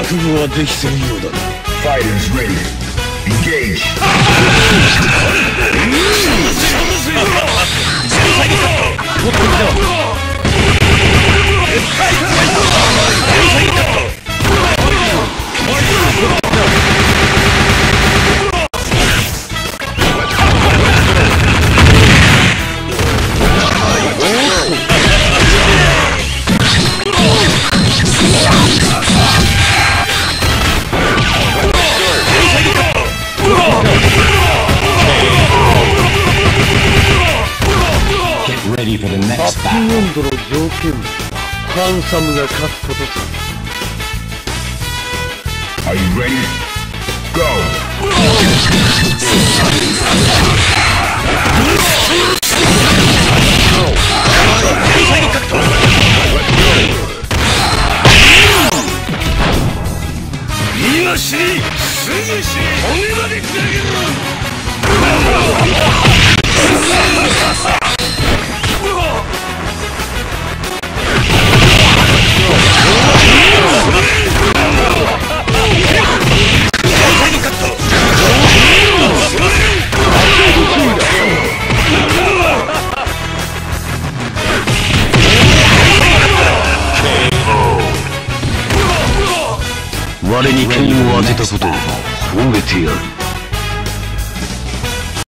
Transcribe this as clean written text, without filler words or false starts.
覚悟はできているようだ。 Fighters ready. Engage. ハッピーエンドの条件はハンサムが勝つことさ。 Are you ready? Go! 今死にすぐ死に骨まで砕ける。我に剣を当てたことを褒めてやる。